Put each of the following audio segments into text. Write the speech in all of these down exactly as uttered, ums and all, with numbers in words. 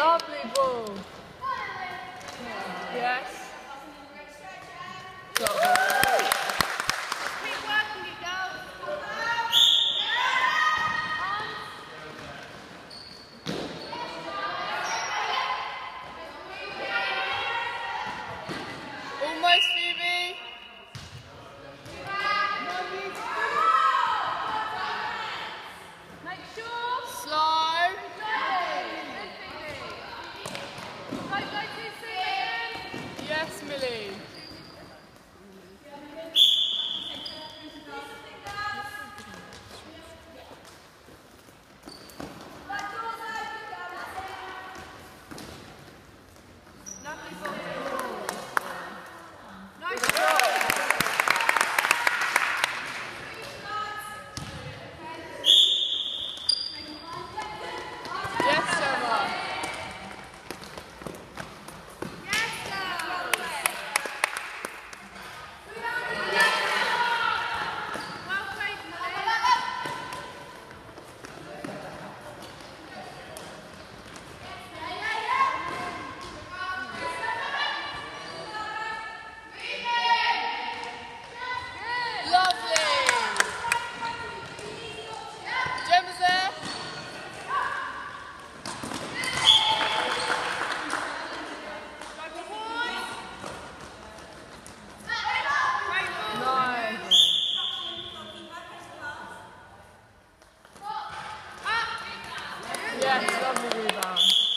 Lovely ball. Yes. Got it. Keep working it, girls. Almost, Phoebe. Make sure. Slow. Go, go, two, three. Yes, Millie. Yes, lovely rebound.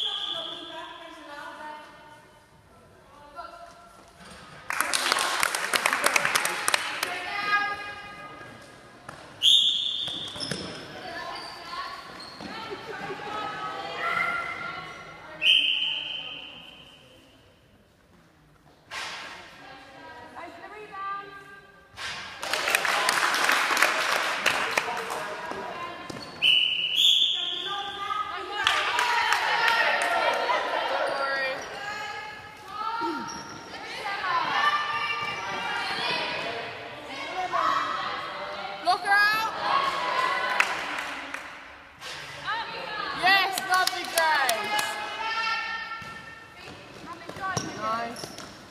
Block her out. Yes, lovely Grace. Nice.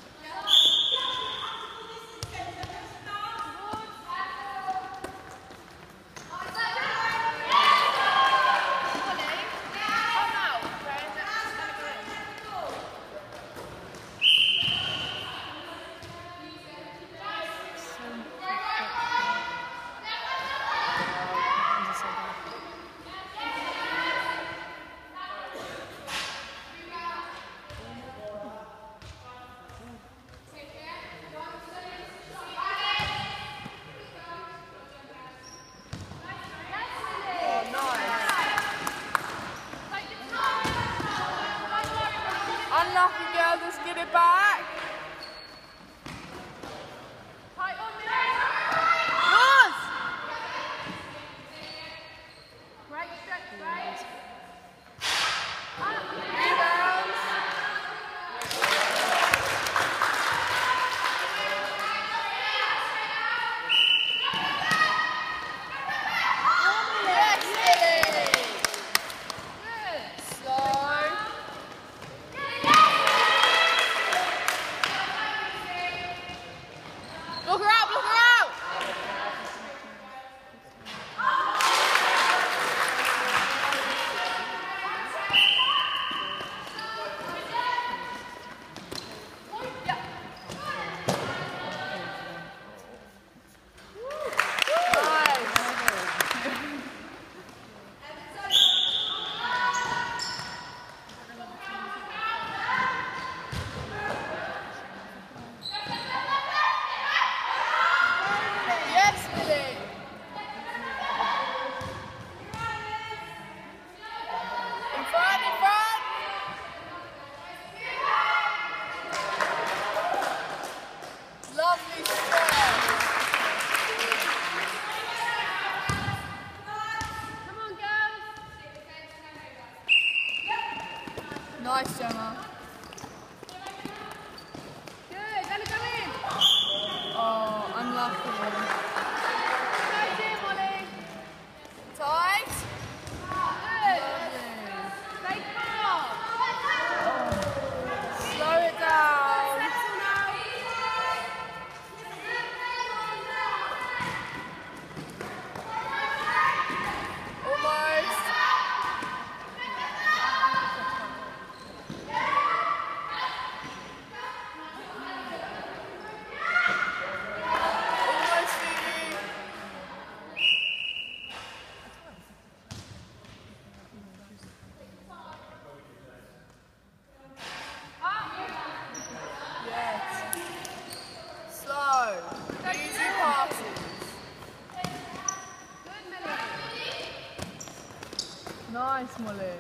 Unlucky girl, just get it back. Tight on me. Yours! Great stretch, great. Rebounds. Yes, Lily. Slow. Block her out, block her out! Yes, Millie. In front, in front. Lovely stretch. Come on, girls. Nice, Gemma. Good, let it go in. Oh, unlucky. Go, dear Molly. Tight. Good. Stay calm. Nice, Molly.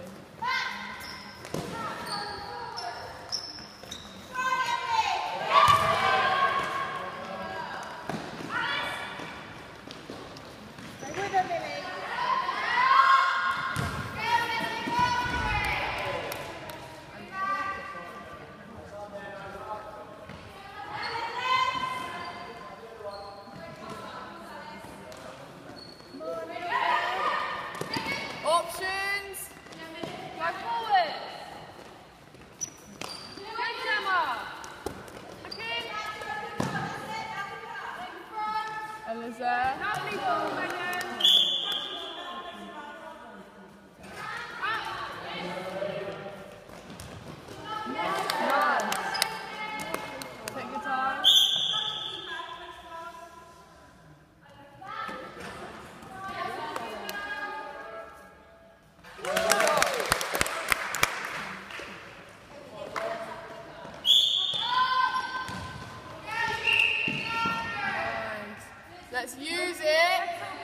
Options. Go forward. Good, Gemma. Back in. Eliza. Lovely ball, Megan. Nice. Take your time. Let's use it.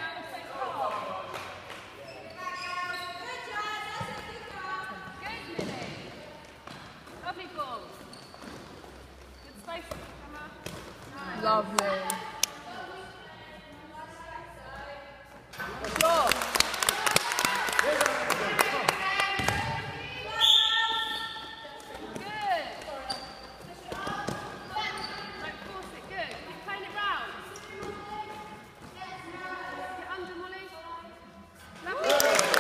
Good, Millie. Lovely ball. Good space, Gemma. Nice. Lovely. Shot. Good. Right, force it. Good. Keep playing it round. Get under, Molly. Lovely.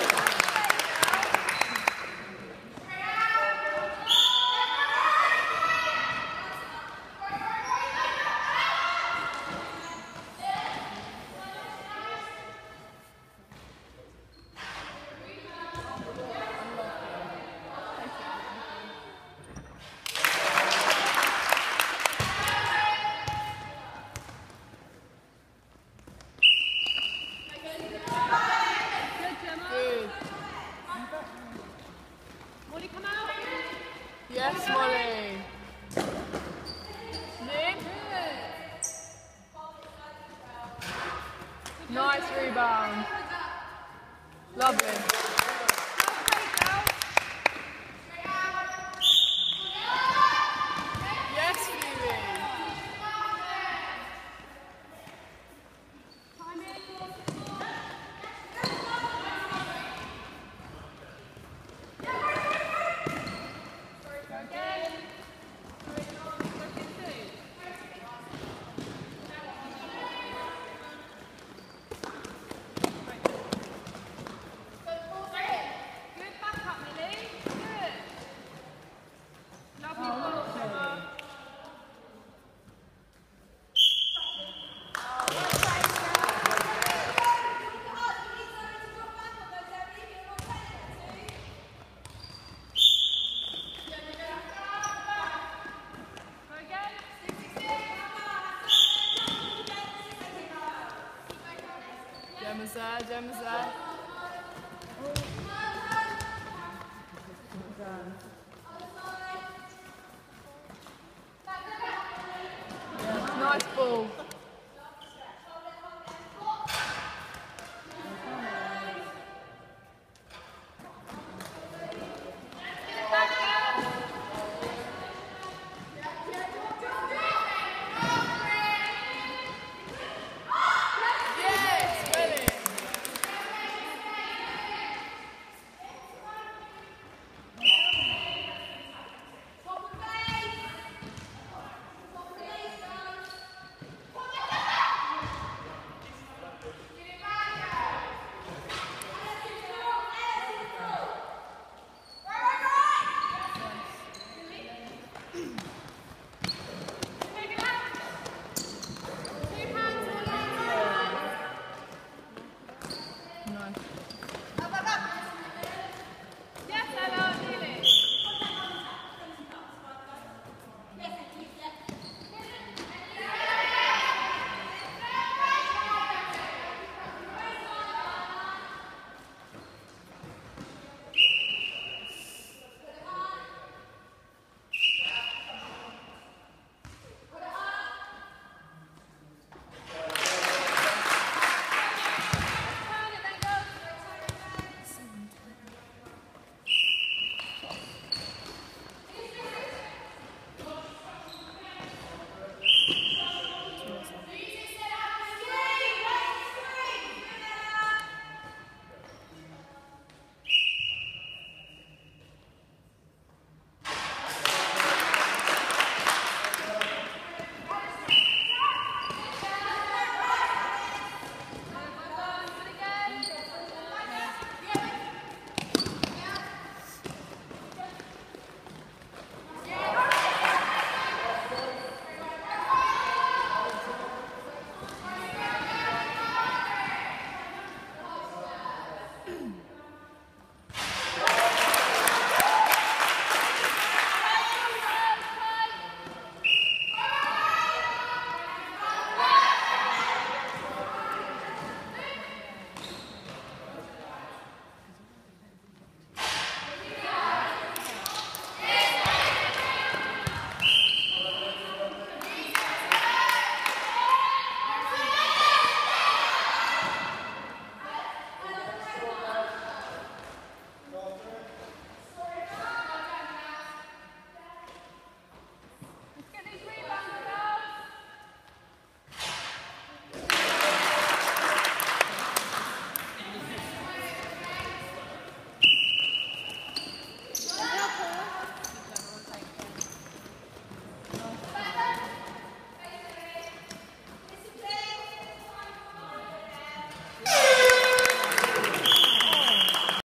Good, Gemma. Good. Molly, come out. Yes, Molly. Nick. Nice rebound. Lovely. Yes, Phoebe. Good backup, Millie. Good. Lovely ball, Gemma. Go again. Gemma's there, Gemma's there.